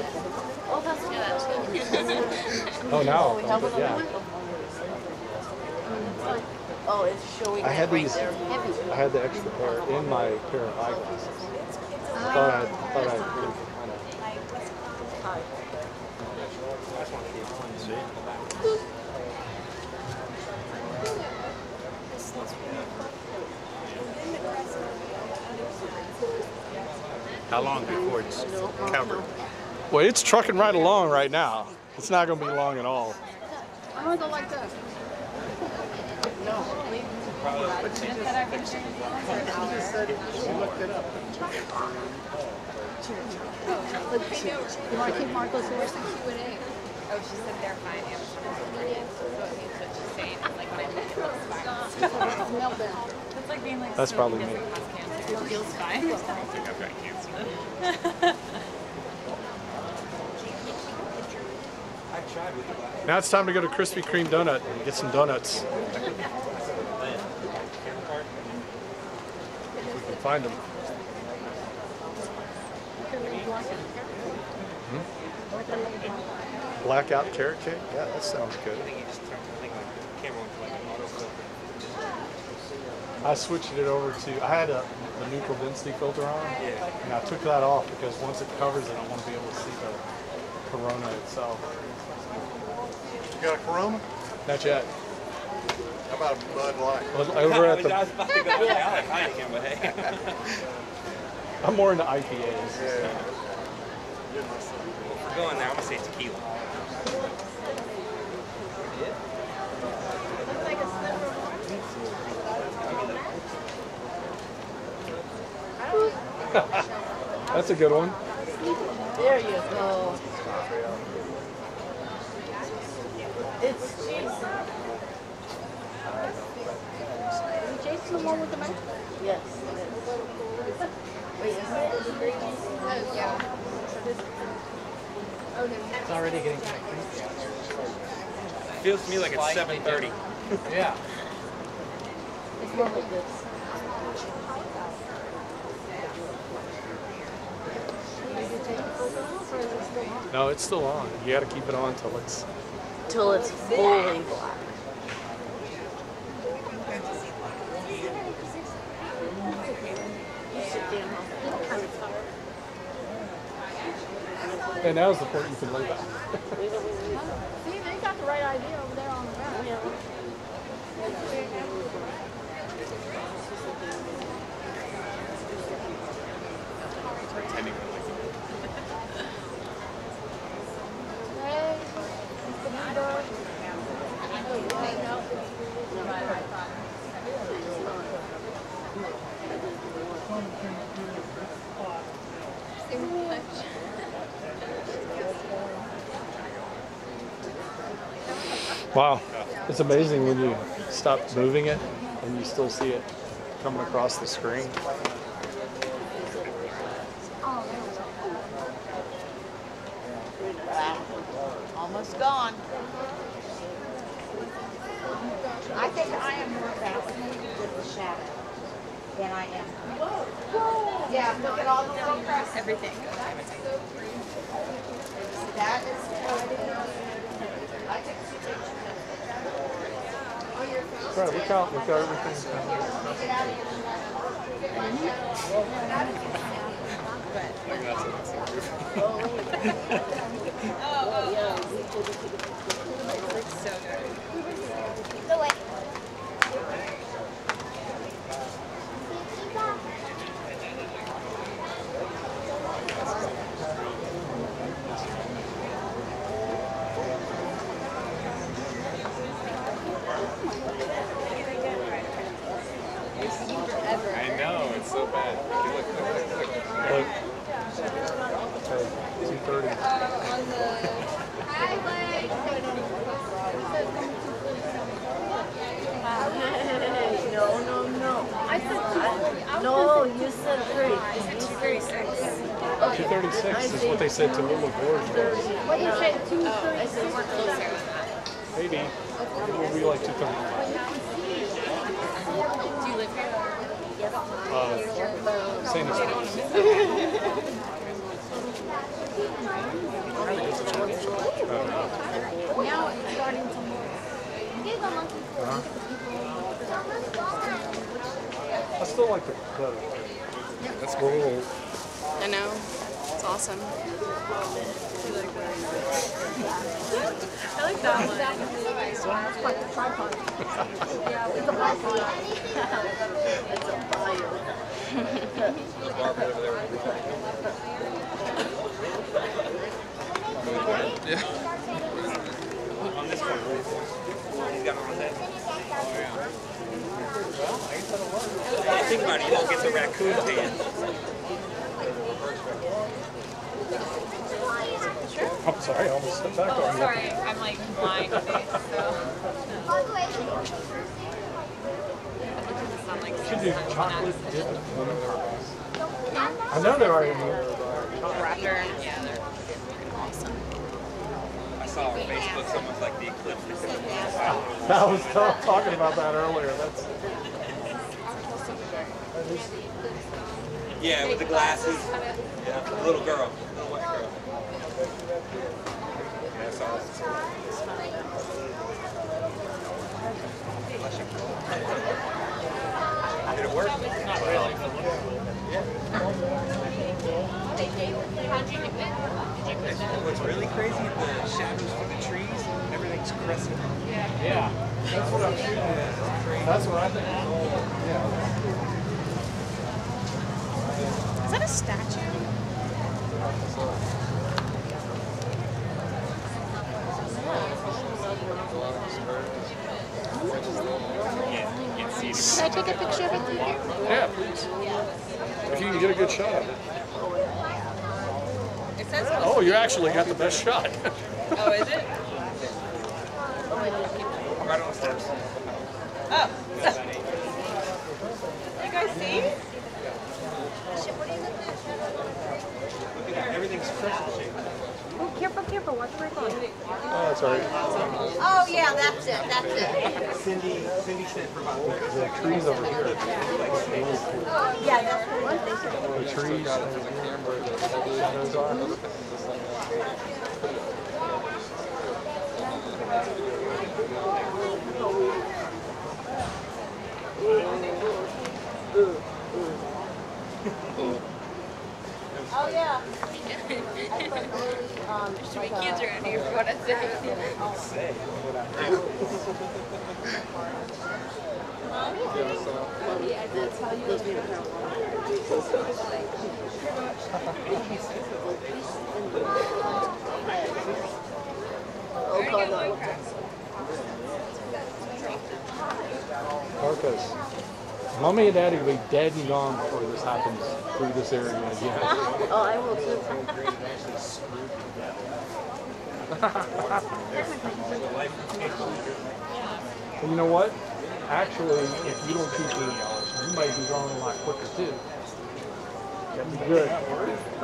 Oh, that's good. Oh, now, but yeah. Oh, it's showing I had right these. there. I had the extra pair in my pair of eyeglasses. Thought I'd kind of. How long before it's covered? Well, it's trucking right along right now. It's not going to be long at all. I don't go like that. You want to keep Marco's horse and Q&A? Oh, she said they're fine. Amazon is brilliant. So it means what she's saying. Like when I look at those files. Meltdown. It's like being like, That's so probably he me. doesn't cause cancer. He feels fine. I think I've got cancer. Now it's time to go to Krispy Kreme Donut and get some donuts. If we can find them. Blackout carrot cake? Yeah, that sounds good. I switched it over to, I had a neutral density filter on, and I took that off because once it covers it, I want to be able to see the Corona itself. You got a Corona? Not yet. How about a Bud Light? Over at the, I was about to go with Alec Heineken, but hey. I'm more into IPAs. If we're going there, I'm going to say tequila. That's a good one. There you go. It's Jason. Is Jason the one with the mic? Yes. Wait, is that the green? Oh, yeah. Oh, no. It's already getting Feels to me like it's 7:30. yeah. It's more like this. No, it's still on. You got to keep it on till it's. Till it's fully black. And now's the part you can lay back. See, they got the right idea over there on the ground. Pretending we're like Hey, Mr. Bieber. Wow, it's amazing when you stop moving it and you still see it coming across the screen. Almost gone. I think I am more fascinated with the shadow than I am. Yeah, look at all the little cracks. Everything. That is I took 2 pictures. Right, look out everything. So good. Go away. I know, it's so bad. Look. Look. 2:30. No. I said 2:40. No, you said 3. I said 2:36. 2:36 is what they said to Little Gorge. What did you say? Oh, I said we're closer than that. Maybe. It will be like 2:35. Do you live here? St. Louis. Now it's starting to move. I still like the That's cool. I know. It's awesome. I like that one. It's like a tripod. It's a bicycle. It's a bio. Yeah. On this one. He's got it on his head. Think about it, you don't get the raccoon tan. I'm sorry, I almost stepped back on you. Sorry, I'm like blind face, so. Should do chocolate dip lemon pies. I know they're already here. Raptor, yeah, they're awesome. I saw on Facebook someone's like the eclipse. I was talking about that earlier. That's Yeah, with the glasses. Yeah, the little girl. Little white girl. Yeah, I saw it. Did it work? Not really. What's really crazy, the shadows from the trees, everything's crescent. yeah. That's what I'm shooting at. That's what I think. Yeah. Is that a statue? Can I take a picture of it through here? Yeah, please. If you can get a good shot of it. It says Oh, you actually got the best shot. Oh, is it? Right on the steps. Oh. You guys see? Look at that, everything's crescent shaped. Oh, careful, careful. Watch where it goes. Oh, that's all right. Oh, yeah, that's it, that's it. Cindy said for about The trees over here. Yeah, that's the one they said. The trees over here where the shadows are. Oh yeah. There's too many kids around here for what I say. Marcus, Mommy and Daddy will be dead and gone before this happens through this area again. Oh, I will too. And you know what? Actually, if you don't keep your, you might be gone a lot quicker too. That'd be good.